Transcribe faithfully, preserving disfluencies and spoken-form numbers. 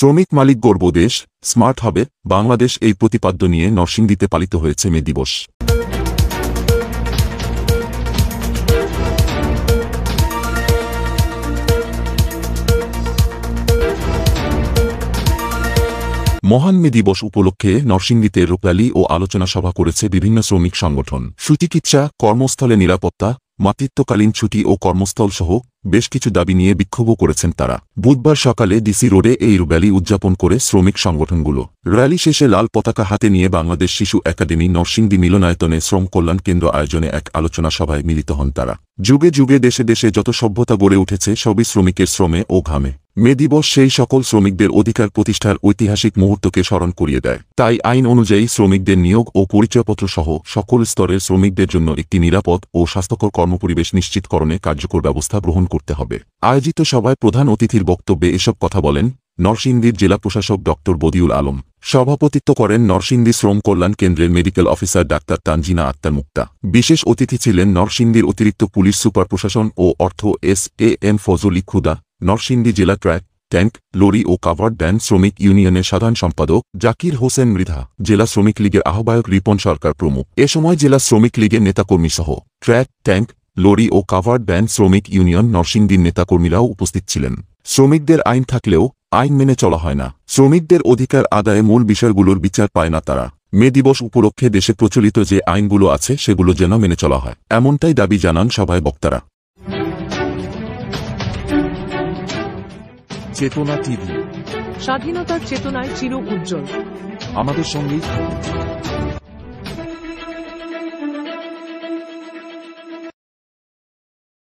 শ্রমিক মালিক গর্ব দেশ, স্মার্ট হবে বাংলাদেশ এই প্রতিপাদ্য নিয়ে নরসিংদীতে পালিত হয়েছে মে দিবস। মহান মে দিবস উপলক্ষে নরসিংদীতে রোকরালি ও আলোচনা সভা করেছে বিভিন্ন শ্রমিক সংগঠন। সুচিকিৎসা, কর্মস্থলে নিরাপত্তা, মাতৃত্বকালীন ছুটি ও কর্মস্থল সহ বেশ কিছু দাবি নিয়ে বিক্ষোভও করেছেন তারা। বুধবার সকালে ডিসি রোডে এই র্যালি উদযাপন করে শ্রমিক সংগঠনগুলো। র্যালি শেষে লাল পতাকা হাতে নিয়ে বাংলাদেশ শিশু একাডেমি নরসিংদী মিলনায়তনে শ্রম কল্যাণ কেন্দ্র আয়োজনে এক আলোচনা সভায় মিলিত হন তারা। যুগে যুগে দেশে দেশে যত সভ্যতা গড়ে উঠেছে সবই শ্রমিকের শ্রমে ও ঘামে। মে দিবস সেই সকল শ্রমিকদের অধিকার প্রতিষ্ঠার ঐতিহাসিক মুহূর্তকে স্মরণ করিয়ে দেয়। তাই আইন অনুযায়ী শ্রমিকদের নিয়োগ ও পরিচয়পত্র সহ সকল স্তরের শ্রমিকদের জন্য একটি নিরাপদ ও স্বাস্থ্যকর কর্মপরিবেশ নিশ্চিতকরণে কার্যকর ব্যবস্থা গ্রহণ করতে হবে। আয়োজিত সভায় প্রধান অতিথির বক্তব্যে এসব কথা বলেন নরসিংদীর জেলা প্রশাসক ডক্টর বদিউল আলম। সভাপতিত্ব করেন নরসিংদী শ্রম কল্যাণ কেন্দ্রের medical officer doctor Tanjina Akter Mukta. বিশেষ অতিথি ছিলেন নরসিংদীর অতিরিক্ত পুলিশ সুপার প্রশাসন ও অর্থ এস এ এম ফজলি খুদা, নরসিংদী জেলা ট্র্যাক, ট্যাঙ্ক, লরি ও কাভার্ড ভ্যান শ্রমিক ইউনিয়নের সাধারণ সম্পাদক জাকির হোসেন মৃধা, জেলা শ্রমিক লীগের আহ্বায়ক রিপন সরকার প্রমুখ। এ সময় জেলা শ্রমিক লীগের নেতাকর্মী সহ ট্র্যাক, ট্যাঙ্ক, লরি ও কাভার্ড ভ্যান শ্রমিক ইউনিয়ন নরসিংদীর নেতাকর্মীরাও উপস্থিত ছিলেন। শ্রমিকদের আইন থাকলেও আইন মেনে চলা হয় না। শ্রমিকদের অধিকার আদায়ে মূল বিষয়গুলোর বিচার পায় না তারা। মে দিবস উপলক্ষে দেশে প্রচলিত যে আইনগুলো আছে সেগুলো যেন মেনে চলা হয়, এমনটাই দাবি জানান সভায় বক্তারা। চেতনা টিভি, স্বাধীনতার চেতনায় চির উজ্জ্বল। আমাদের সঙ্গেই থাকুন।